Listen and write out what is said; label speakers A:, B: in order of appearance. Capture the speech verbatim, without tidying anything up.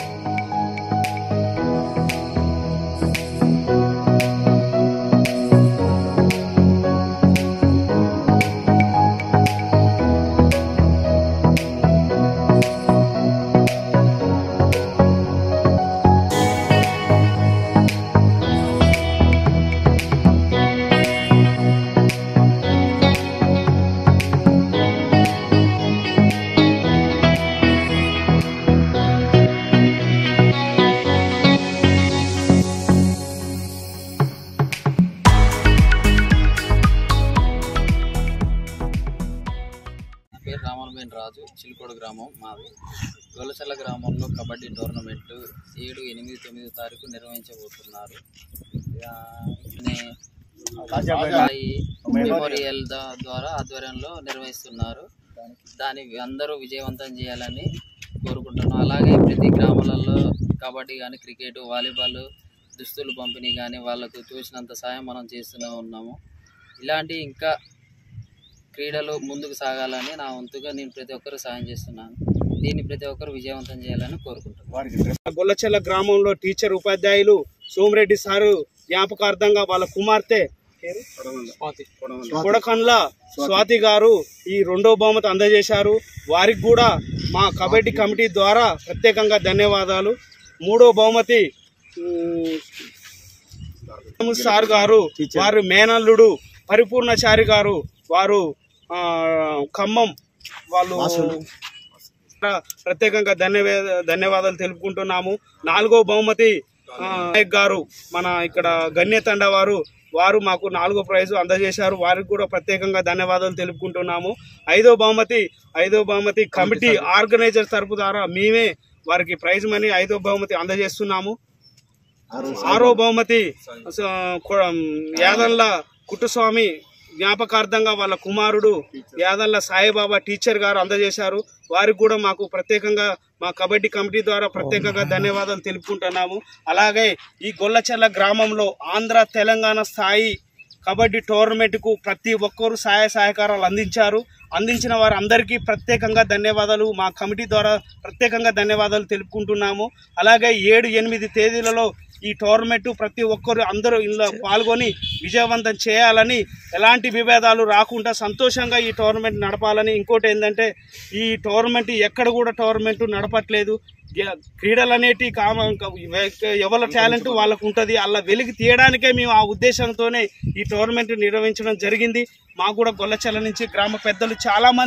A: రాజు చిలుకోడు గ్రామం మాది. గొల్లచెల్ల గ్రామంలో కబడ్డీ టోర్నమెంట్ ఏడు ఎనిమిది తొమ్మిది తారీఖు నిర్వహించబోతున్నారు. మెమోరియల్ ద్వారా ఆధ్వర్యంలో నిర్వహిస్తున్నారు. దాన్ని అందరూ విజయవంతం చేయాలని కోరుకుంటున్నాం. అలాగే ప్రతి గ్రామాలలో కబడ్డీ కానీ, క్రికెట్, వాలీబాల్, దుస్తులు పంపిణీ కానీ వాళ్ళకు చూసినంత సాయం మనం చేస్తూనే ఉన్నాము. ఇలాంటి ఇంకా క్రీడలు ముందుకు సాగాలని నా వంతుగా నేను ప్రతి ఒక్కరు సాయం చేస్తున్నాను. దీన్ని ప్రతి ఒక్కరు విజయవంతం చేయాలని కోరుకుంటున్నాను.
B: గొల్లచెల్ల గ్రామంలో టీచర్ ఉపాధ్యాయులు సోమిరెడ్డి సారు జ్ఞాపకార్థంగా వాళ్ళ కుమార్తె కొడకండ్ల స్వాతి గారు ఈ రెండో బహుమతి అందజేశారు. వారికి కూడా మా కబడ్డీ కమిటీ ద్వారా ప్రత్యేకంగా ధన్యవాదాలు. మూడో బహుమతి సార్ గారు, వారు మేనల్లుడు పరిపూర్ణచారి గారు, వారు ఖమ్మం, వాళ్ళు ప్రత్యేకంగా ధన్యవాద ధన్యవాదాలు తెలుపుకుంటున్నాము. నాలుగో బహుమతి నాయక్ గారు, మన ఇక్కడ గణ్యతండ వారు, వారు మాకు నాలుగో ప్రైజు అందజేశారు. వారికి కూడా ప్రత్యేకంగా ధన్యవాదాలు తెలుపుకుంటున్నాము. ఐదో బహుమతి ఐదో బహుమతి కమిటీ ఆర్గనైజర్ తరపు ద్వారా మేమే వారికి ప్రైజ్ మనీ ఐదో బహుమతి అందజేస్తున్నాము. ఆరో బహుమతి యాదల్ల కుట్టుస్వామి జ్ఞాపకార్థంగా వాళ్ళ కుమారుడు యాదల్ల సాయిబాబా టీచర్ గారు అందజేశారు. వారికి కూడా మాకు ప్రత్యేకంగా మా కబడ్డీ కమిటీ ద్వారా ప్రత్యేకంగా ధన్యవాదాలు తెలుపుకుంటున్నాము. అలాగే ఈ గొల్లచెల్ల గ్రామంలో ఆంధ్ర తెలంగాణ స్థాయి కబడ్డీ టోర్నమెంట్కు ప్రతి ఒక్కరూ సహాయ సహకారాలు అందించారు. అందించిన వారు అందరికీ ప్రత్యేకంగా ధన్యవాదాలు మా కమిటీ ద్వారా ప్రత్యేకంగా ధన్యవాదాలు తెలుపుకుంటున్నాము. అలాగే ఏడు ఎనిమిది తేదీలలో ఈ టోర్నమెంట్ ప్రతి ఒక్కరు అందరూ ఇందులో పాల్గొని విజయవంతం చేయాలని, ఎలాంటి విభేదాలు రాకుండా సంతోషంగా ఈ టోర్నమెంట్ నడపాలని. ఇంకోటి ఏంటంటే ఈ టోర్నమెంట్ ఎక్కడ కూడా టోర్నమెంట్ నడపట్లేదు. క్రీడలు అనేటి కామ ఎవరి టాలెంట్ వాళ్ళకు ఉంటుంది. అలా వెలికి తీయడానికే మేము ఆ ఉద్దేశంతోనే ఈ టోర్నమెంట్ నిర్వహించడం జరిగింది. మాకు కూడా గొల్లచెల్ల నుంచి గ్రామ పెద్దలు చాలా మంది